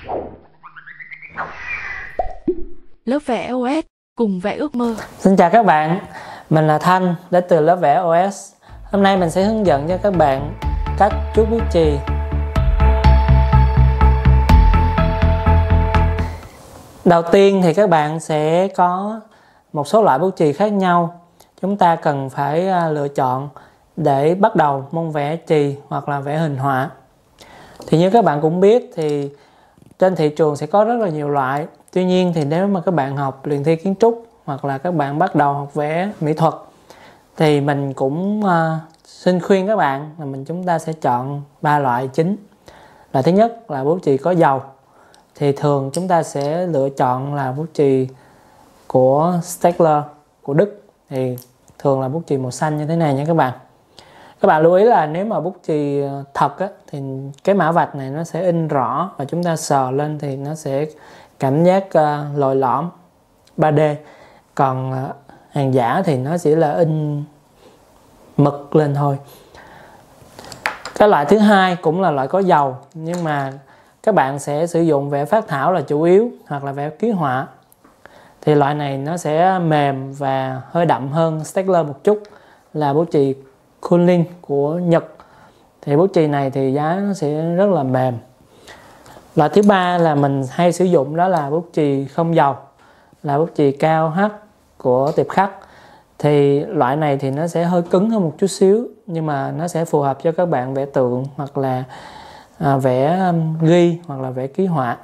Lớp vẽ OS cùng vẽ ước mơ. Xin chào các bạn, mình là Thanh đến từ lớp vẽ OS. Hôm nay mình sẽ hướng dẫn cho các bạn cách chuốt bút chì. Đầu tiên thì các bạn sẽ có một số loại bút chì khác nhau. Chúng ta cần phải lựa chọn để bắt đầu môn vẽ chì hoặc là vẽ hình họa. Thì như các bạn cũng biết thì trên thị trường sẽ có rất là nhiều loại. Tuy nhiên thì nếu mà các bạn học luyện thi kiến trúc hoặc là các bạn bắt đầu học vẽ mỹ thuật thì mình cũng xin khuyên các bạn là chúng ta sẽ chọn 3 loại chính. Loại thứ nhất là bút chì có dầu. Thì thường chúng ta sẽ lựa chọn là bút chì của Staedtler của Đức. Thì thường là bút chì màu xanh như thế này nha các bạn. Các bạn lưu ý là nếu mà bút chì thật á, thì cái mã vạch này nó sẽ in rõ và chúng ta sờ lên thì nó sẽ cảm giác lồi lõm 3D. Còn hàng giả thì nó chỉ là in mực lên thôi. Cái loại thứ hai cũng là loại có dầu, nhưng mà các bạn sẽ sử dụng vẽ phác thảo là chủ yếu hoặc là vẽ ký họa. Thì loại này nó sẽ mềm và hơi đậm hơn Staedtler một chút, là bút chì Kunlun của Nhật. Thì bút chì này thì giá nó sẽ rất là mềm. Loại thứ ba là mình hay sử dụng đó là bút chì không dầu, là bút chì cao H của Tiệp Khắc. Thì loại này thì nó sẽ hơi cứng hơn một chút xíu, nhưng mà nó sẽ phù hợp cho các bạn vẽ tượng hoặc là vẽ ghi hoặc là vẽ ký họa.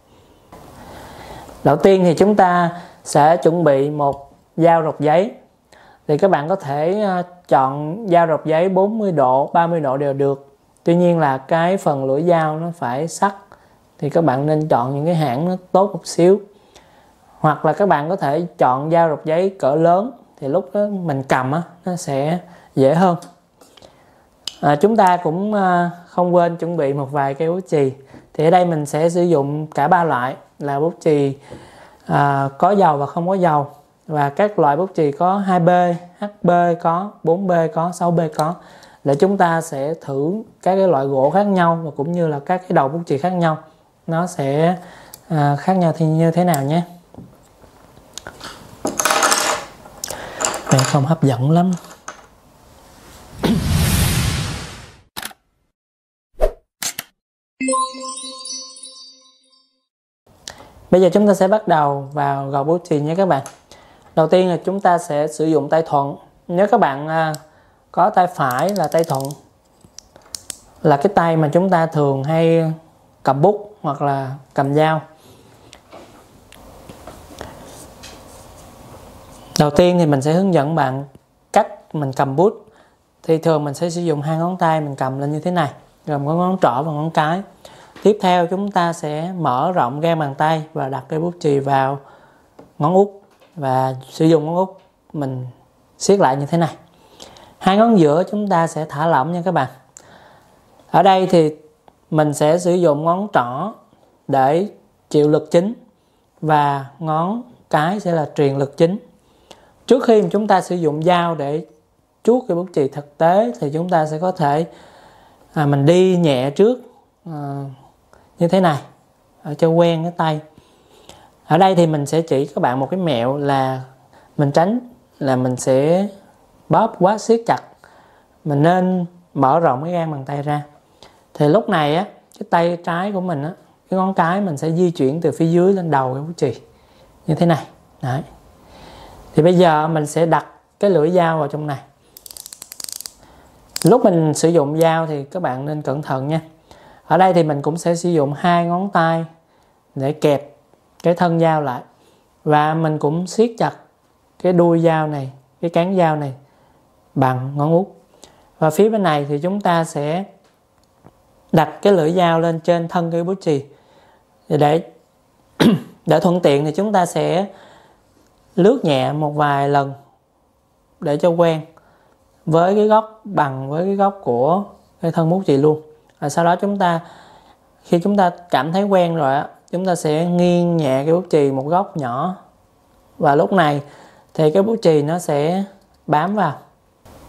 Đầu tiên thì chúng ta sẽ chuẩn bị một dao rọc giấy. Thì các bạn có thể chọn dao rọc giấy 40 độ, 30 độ đều được. Tuy nhiên là cái phần lưỡi dao nó phải sắc. Thì các bạn nên chọn những cái hãng nó tốt một xíu. Hoặc là các bạn có thể chọn dao rọc giấy cỡ lớn. Thì lúc đó mình cầm nó sẽ dễ hơn. Chúng ta cũng không quên chuẩn bị một vài cây bút chì. Thì ở đây mình sẽ sử dụng cả 3 loại là bút chì có dầu và không có dầu. Và các loại bút chì có 2B, HB có, 4B có, 6B có. Để chúng ta sẽ thử các cái loại gỗ khác nhau và cũng như là các cái đầu bút chì khác nhau. Nó sẽ khác nhau thì như thế nào nhé. Đây không hấp dẫn lắm. Bây giờ chúng ta sẽ bắt đầu vào gọt bút chì nhé các bạn. Đầu tiên là chúng ta sẽ sử dụng tay thuận. Nếu các bạn có tay phải là tay thuận, là cái tay mà chúng ta thường hay cầm bút hoặc là cầm dao. Đầu tiên thì mình sẽ hướng dẫn bạn cách mình cầm bút. Thì thường mình sẽ sử dụng 2 ngón tay mình cầm lên như thế này, gồm có ngón trỏ và ngón cái. Tiếp theo chúng ta sẽ mở rộng gang bàn tay và đặt cây bút chì vào ngón út và sử dụng ngón út mình siết lại như thế này. 2 ngón giữa chúng ta sẽ thả lỏng nha các bạn. Ở đây thì mình sẽ sử dụng ngón trỏ để chịu lực chính và ngón cái sẽ là truyền lực chính. Trước khi chúng ta sử dụng dao để chuốt cây bút chì thực tế thì chúng ta sẽ có thể mình đi nhẹ trước như thế này cho quen cái tay. Ở đây thì mình sẽ chỉ các bạn một cái mẹo là mình tránh là mình sẽ bóp quá siết chặt. Mình nên mở rộng cái gang bàn tay ra. Thì lúc này cái tay trái của mình cái ngón cái mình sẽ di chuyển từ phía dưới lên đầu cái bút chì như thế này. Đấy. Thì bây giờ mình sẽ đặt cái lưỡi dao vào trong này. Lúc mình sử dụng dao thì các bạn nên cẩn thận nha. Ở đây thì mình cũng sẽ sử dụng 2 ngón tay để kẹp cái thân dao lại. Và mình cũng siết chặt cái đuôi dao này, cái cán dao này bằng ngón út. Và phía bên này thì chúng ta sẽ đặt cái lưỡi dao lên trên thân cây bút chì. Để thuận tiện thì chúng ta sẽ lướt nhẹ một vài lần để cho quen với cái góc bằng với cái góc của cái thân bút chì luôn. Và sau đó khi chúng ta cảm thấy quen rồi chúng ta sẽ nghiêng nhẹ cái bút chì một góc nhỏ. Và lúc này thì cái bút chì nó sẽ bám vào.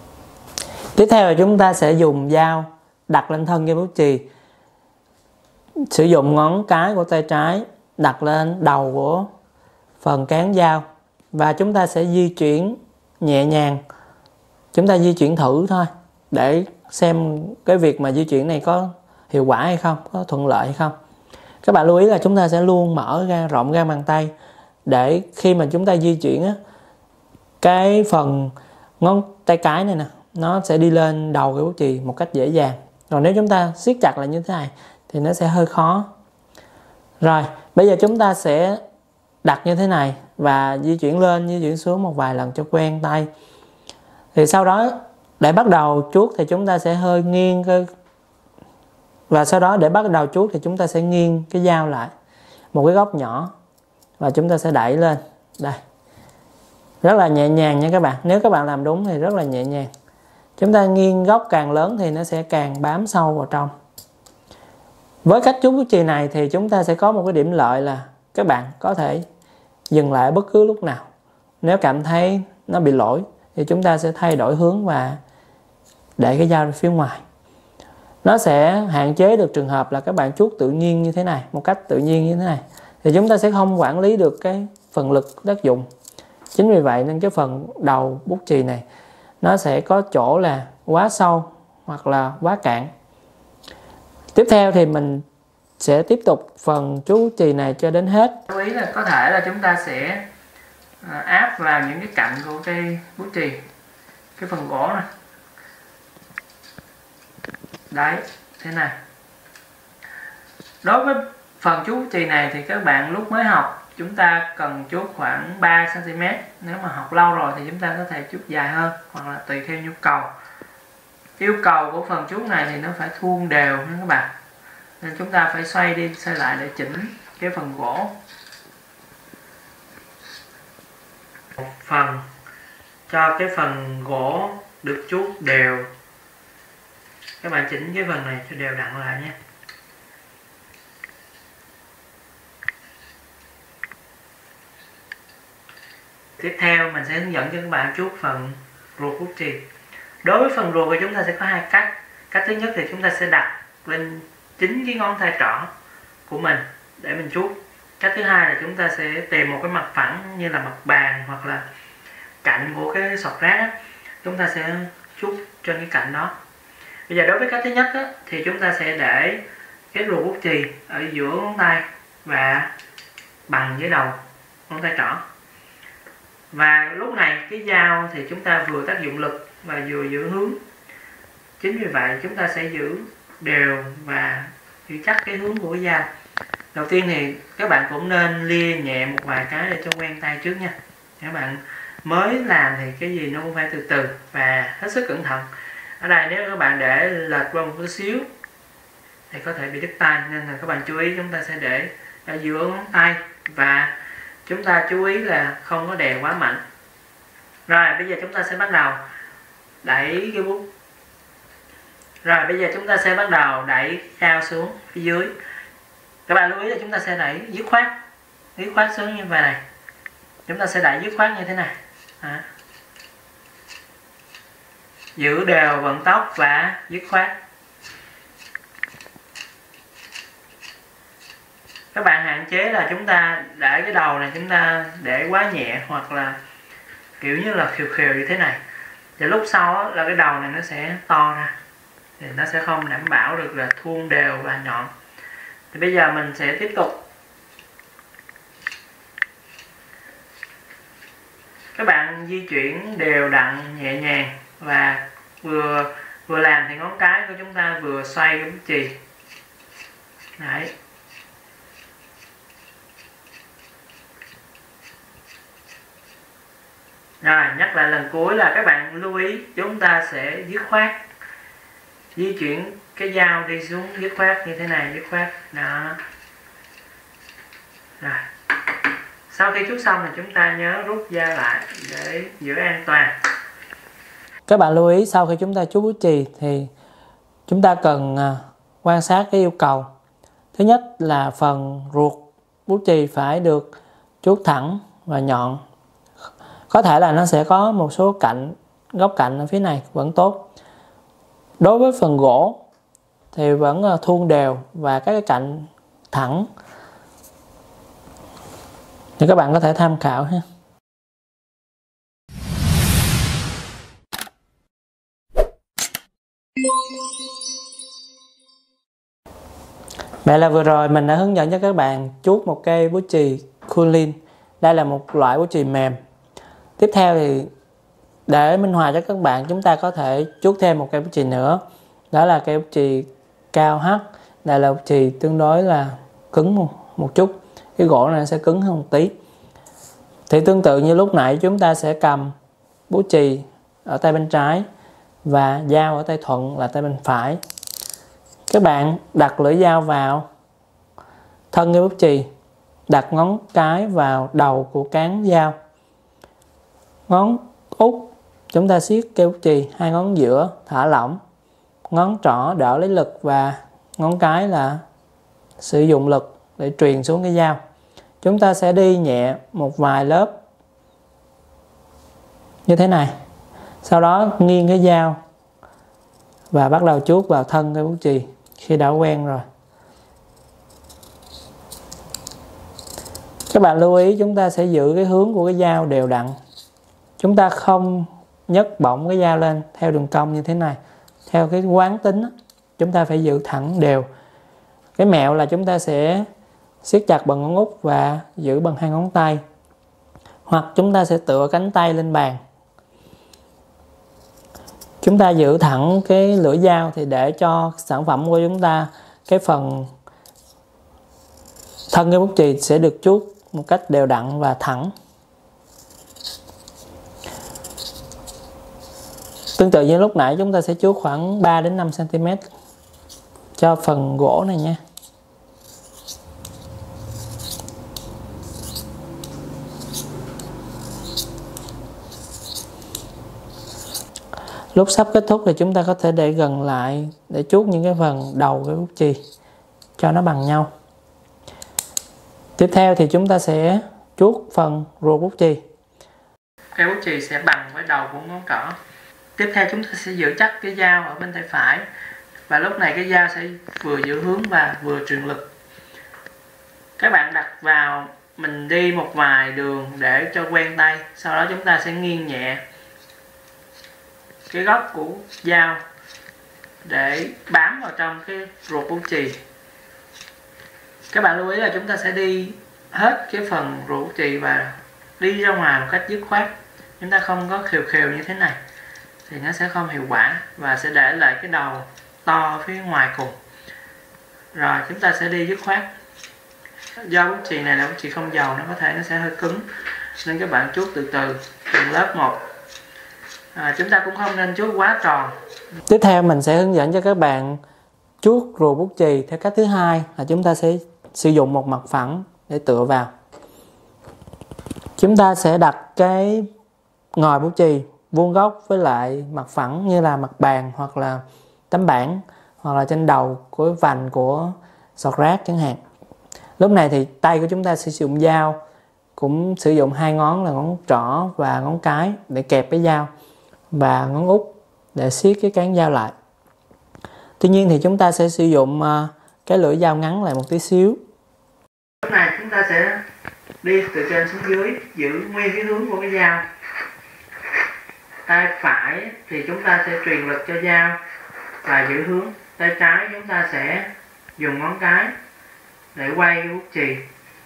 Tiếp theo là chúng ta sẽ dùng dao đặt lên thân cây bút chì sử dụng ngón cái của tay trái đặt lên đầu của phần cán dao và chúng ta sẽ di chuyển nhẹ nhàng. Chúng ta di chuyển thử thôi để xem cái việc mà di chuyển này có hiệu quả hay không, có thuận lợi hay không. Các bạn lưu ý là chúng ta sẽ luôn mở ra rộng ra bàn tay để khi mà chúng ta di chuyển á, cái phần ngón tay cái này nè nó sẽ đi lên đầu cái bút chì một cách dễ dàng. Còn nếu chúng ta siết chặt lại như thế này thì nó sẽ hơi khó. Rồi bây giờ chúng ta sẽ đặt như thế này và di chuyển lên di chuyển xuống một vài lần cho quen tay. Thì sau đó để bắt đầu chuốt thì chúng ta sẽ hơi nghiêng cái, và sau đó để bắt đầu chuốt thì chúng ta sẽ nghiêng cái dao lại một cái góc nhỏ và chúng ta sẽ đẩy lên đây. Rất là nhẹ nhàng nha các bạn. Nếu các bạn làm đúng thì rất là nhẹ nhàng. Chúng ta nghiêng góc càng lớn thì nó sẽ càng bám sâu vào trong. Với cách chuốt bút chì này thì chúng ta sẽ có một cái điểm lợi là các bạn có thể dừng lại bất cứ lúc nào. Nếu cảm thấy nó bị lỗi thì chúng ta sẽ thay đổi hướng và để cái dao ra phía ngoài. Nó sẽ hạn chế được trường hợp là các bạn chuốt tự nhiên như thế này, một cách tự nhiên như thế này. Thì chúng ta sẽ không quản lý được cái phần lực tác dụng. Chính vì vậy nên cái phần đầu bút chì này nó sẽ có chỗ là quá sâu hoặc là quá cạn. Tiếp theo thì mình sẽ tiếp tục phần chuốt bút chì này cho đến hết. Lưu ý là có thể là chúng ta sẽ áp vào những cái cạnh của cây bút chì, cái phần gỗ này. Đấy, thế này. Đối với phần chuốt bút chì này thì các bạn lúc mới học chúng ta cần chuốt khoảng 3 cm. Nếu mà học lâu rồi thì chúng ta có thể chuốt dài hơn hoặc là tùy theo nhu cầu. Yêu cầu của phần chuốt này thì nó phải thuôn đều nha các bạn. Nên chúng ta phải xoay đi xoay lại để chỉnh cái phần gỗ. Một phần cho cái phần gỗ được chuốt đều. Các bạn chỉnh cái phần này cho đều đặn lại nhé. Tiếp theo mình sẽ hướng dẫn cho các bạn chuốt phần ruột bút chì. Đối với phần ruột thì chúng ta sẽ có hai cách. Cách thứ nhất thì chúng ta sẽ đặt lên chính cái ngón tay trỏ của mình để mình chuốt. Cách thứ hai là chúng ta sẽ tìm một cái mặt phẳng như là mặt bàn hoặc là cạnh của cái sọt rác á. Chúng ta sẽ chuốt trên cái cạnh đó. Bây giờ đối với cách thứ nhất á, thì chúng ta sẽ để cái ruột bút chì ở giữa ngón tay và bằng với đầu ngón tay trỏ. Và lúc này cái dao thì chúng ta vừa tác dụng lực và vừa giữ hướng. Chính vì vậy chúng ta sẽ giữ đều và giữ chắc cái hướng của cái dao. Đầu tiên thì các bạn cũng nên lia nhẹ một vài cái để cho quen tay trước nha. Các bạn mới làm thì cái gì nó cũng phải từ từ và hết sức cẩn thận. Ở đây nếu các bạn để lệch qua một chút xíu thì có thể bị đứt tay, nên là các bạn chú ý chúng ta sẽ để ở giữa ngón tay và chúng ta chú ý là không có đè quá mạnh. Rồi bây giờ chúng ta sẽ bắt đầu đẩy cái bút. Rồi bây giờ chúng ta sẽ bắt đầu đẩy dao xuống phía dưới. Các bạn lưu ý là chúng ta sẽ đẩy dứt khoát xuống như vậy này. Chúng ta sẽ đẩy dứt khoát như thế này. Đó. Giữ đều vận tốc và dứt khoát. Các bạn hạn chế là chúng ta để cái đầu này chúng ta để quá nhẹ hoặc là kiểu như là khều khều như thế này. Và lúc sau là cái đầu này nó sẽ to ra. Thì nó sẽ không đảm bảo được là thuôn đều và nhọn. Thì bây giờ mình sẽ tiếp tục. Các bạn di chuyển đều đặn nhẹ nhàng và vừa làm thì ngón cái của chúng ta vừa xoay cái bút chì. Đấy. Rồi nhắc lại lần cuối là các bạn lưu ý chúng ta sẽ dứt khoát, di chuyển cái dao đi xuống dứt khoát như thế này, dứt khoát đó. Rồi sau khi chuốt xong thì chúng ta nhớ rút dao lại để giữ an toàn. Các bạn lưu ý sau khi chúng ta chuốt bút chì thì chúng ta cần quan sát cái yêu cầu. Thứ nhất là phần ruột bút chì phải được chuốt thẳng và nhọn. Có thể là nó sẽ có một số góc cạnh ở phía này vẫn tốt. Đối với phần gỗ thì vẫn thuôn đều và các cái cạnh thẳng, thì các bạn có thể tham khảo ha. Vậy là vừa rồi mình đã hướng dẫn cho các bạn chuốt một cây bút chì Kulin. Đây là một loại bút chì mềm. Tiếp theo thì để minh họa cho các bạn, chúng ta có thể chuốt thêm một cây bút chì nữa. Đó là cây bút chì cao H. Đây là bút chì tương đối là cứng một chút. Cái gỗ này sẽ cứng hơn một tí. Thì tương tự như lúc nãy, chúng ta sẽ cầm bút chì ở tay bên trái và dao ở tay thuận là tay bên phải. Các bạn đặt lưỡi dao vào thân cái bút chì, đặt ngón cái vào đầu của cán dao, ngón út chúng ta siết cây bút chì, hai ngón giữa thả lỏng, ngón trỏ đỡ lấy lực và ngón cái là sử dụng lực để truyền xuống cái dao. Chúng ta sẽ đi nhẹ một vài lớp như thế này, sau đó nghiêng cái dao và bắt đầu chuốt vào thân cây bút chì khi đã quen rồi. Các bạn lưu ý chúng ta sẽ giữ cái hướng của cái dao đều đặn. Chúng ta không nhấc bổng cái dao lên theo đường cong như thế này. Theo cái quán tính chúng ta phải giữ thẳng đều. Cái mẹo là chúng ta sẽ siết chặt bằng ngón út và giữ bằng hai ngón tay, hoặc chúng ta sẽ tựa cánh tay lên bàn. Chúng ta giữ thẳng cái lưỡi dao thì để cho sản phẩm của chúng ta, cái phần thân cái bút chì sẽ được chuốt một cách đều đặn và thẳng. Tương tự như lúc nãy, chúng ta sẽ chuốt khoảng 3 đến 5 cm cho phần gỗ này nha. Lúc sắp kết thúc thì chúng ta có thể để gần lại để chuốt những cái phần đầu cái bút chì cho nó bằng nhau. Tiếp theo thì chúng ta sẽ chuốt phần ruột bút chì. Cây bút chì sẽ bằng với đầu của ngón trỏ. Tiếp theo chúng ta sẽ giữ chắc cái dao ở bên tay phải, và lúc này cái dao sẽ vừa giữ hướng và vừa truyền lực. Các bạn đặt vào, mình đi một vài đường để cho quen tay, sau đó chúng ta sẽ nghiêng nhẹ cái góc của dao để bám vào trong cái ruột bút chì. Các bạn lưu ý là chúng ta sẽ đi hết cái phần ruột bút chì và đi ra ngoài một cách dứt khoát. Chúng ta không có khều khều như thế này thì nó sẽ không hiệu quả, và sẽ để lại cái đầu to phía ngoài cùng. Rồi chúng ta sẽ đi dứt khoát. Do bút chì này là bút chì không dầu, nó có thể nó sẽ hơi cứng, nên các bạn chuốt từ từ từng lớp một. Chúng ta cũng không nên chuốt quá tròn. Tiếp theo mình sẽ hướng dẫn cho các bạn chuốt ruột bút chì theo cách thứ hai, là chúng ta sẽ sử dụng một mặt phẳng để tựa vào. Chúng ta sẽ đặt cái ngòi bút chì vuông góc với lại mặt phẳng như là mặt bàn hoặc là tấm bảng, hoặc là trên đầu của vành của sọt rác chẳng hạn. Lúc này thì tay của chúng ta sẽ sử dụng dao, cũng sử dụng hai ngón là ngón trỏ và ngón cái để kẹp cái dao, và ngón út để siết cái cán dao lại. Tuy nhiên thì chúng ta sẽ sử dụng cái lưỡi dao ngắn lại một tí xíu. Lúc này chúng ta sẽ đi từ trên xuống dưới, giữ nguyên cái hướng của cái dao. Tay phải thì chúng ta sẽ truyền lực cho dao và giữ hướng. Tay trái chúng ta sẽ dùng ngón cái để quay cái bút chì.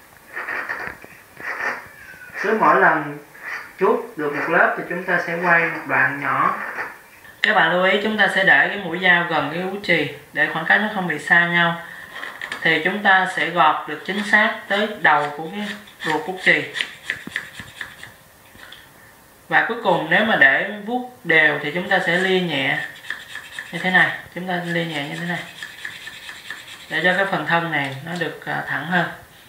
Cứ mỗi lần chuốt được một lớp thì chúng ta sẽ quay một đoạn nhỏ. Các bạn lưu ý chúng ta sẽ để cái mũi dao gần cái bút chì để khoảng cách nó không bị xa nhau, thì chúng ta sẽ gọt được chính xác tới đầu của cái ruột bút chì. Và cuối cùng nếu mà để vuốt đều thì chúng ta sẽ lia nhẹ như thế này. Chúng ta lia nhẹ như thế này để cho cái phần thân này nó được thẳng hơn.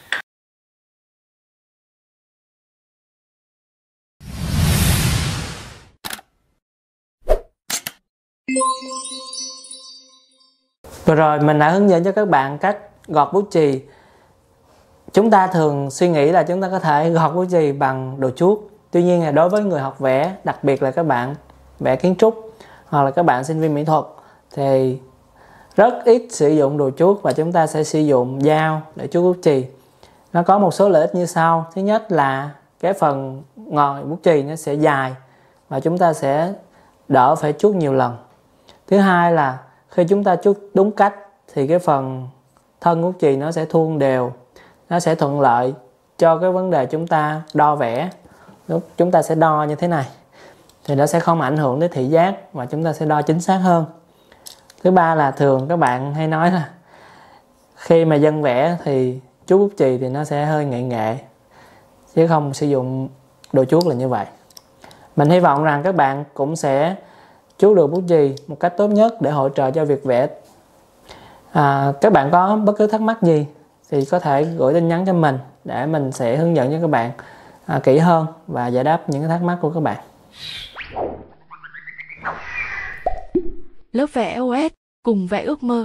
Vừa rồi mình đã hướng dẫn cho các bạn cách gọt bút chì. Chúng ta thường suy nghĩ là chúng ta có thể gọt bút chì bằng đồ chuốt. Tuy nhiên là đối với người học vẽ, đặc biệt là các bạn vẽ kiến trúc hoặc là các bạn sinh viên mỹ thuật, thì rất ít sử dụng đồ chuốt và chúng ta sẽ sử dụng dao để chuốt bút chì. Nó có một số lợi ích như sau. Thứ nhất là cái phần ngòi bút chì nó sẽ dài và chúng ta sẽ đỡ phải chuốt nhiều lần. Thứ hai là khi chúng ta chuốt đúng cách thì cái phần thân bút chì nó sẽ thuôn đều, nó sẽ thuận lợi cho cái vấn đề chúng ta đo vẽ. Lúc chúng ta sẽ đo như thế này thì nó sẽ không ảnh hưởng đến thị giác và chúng ta sẽ đo chính xác hơn. Thứ ba là thường các bạn hay nói là khi mà dân vẽ thì chuốt bút chì thì nó sẽ hơi nghệ nghệ, chứ không sử dụng đồ chuốt là như vậy. Mình hy vọng rằng các bạn cũng sẽ chuốt được bút chì một cách tốt nhất để hỗ trợ cho việc vẽ. Các bạn có bất cứ thắc mắc gì thì có thể gửi tin nhắn cho mình để mình sẽ hướng dẫn cho các bạn kỹ hơn và giải đáp những thắc mắc của các bạn. Lớp vẽ OS cùng vẽ ước mơ.